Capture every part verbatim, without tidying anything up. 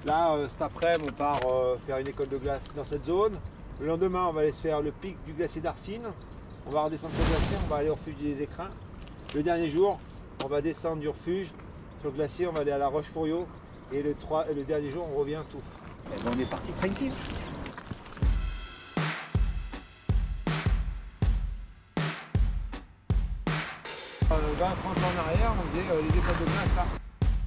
Là, euh, cet après-midi, on part euh, faire une école de glace dans cette zone. Le lendemain, on va aller se faire le pic du glacier d'Arcine. On va redescendre sur le glacier, on va aller au refuge des Écrins. Le dernier jour, on va descendre du refuge sur le glacier, on va aller à la Roche-Fourriot. Et le, trois, et le dernier jour, on revient tout. Et ben, on est parti tranquille. vingt à trente ans en arrière, on faisait euh, les écoles de glace là.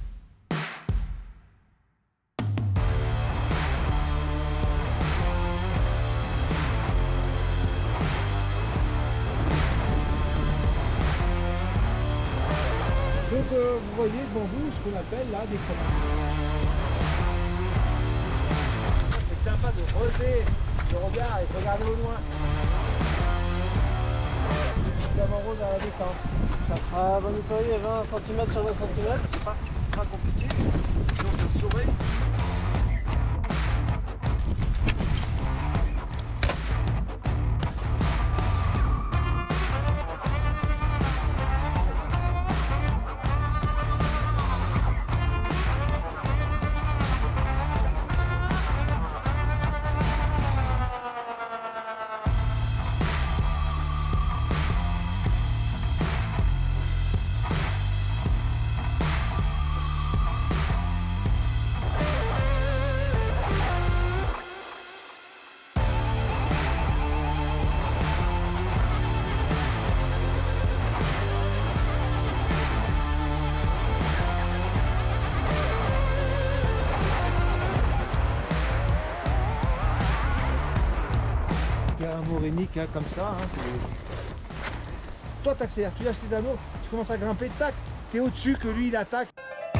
Donc euh, vous voyez devant vous ce qu'on appelle là des crêpes. C'est sympa de relever le regard et de regarder au loin. Le diamant rose à la descente. Ça fera va nettoyer vingt centimètres sur vingt centimètres. C'est pas, pas compliqué, sinon ça saurait. Un morénique hein, comme ça. Hein, toi t'accélères, tu lâches tes anneaux, tu commences à grimper, tac, t'es au-dessus que lui il attaque.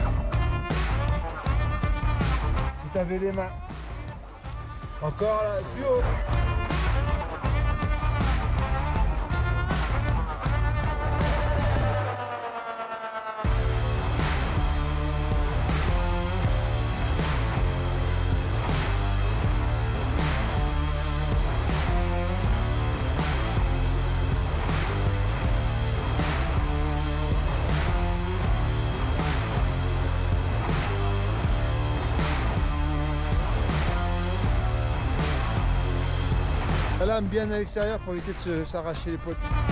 Vous t'avez les mains. Encore là, plus haut. La lame bien à l'extérieur pour éviter de s'arracher les potes.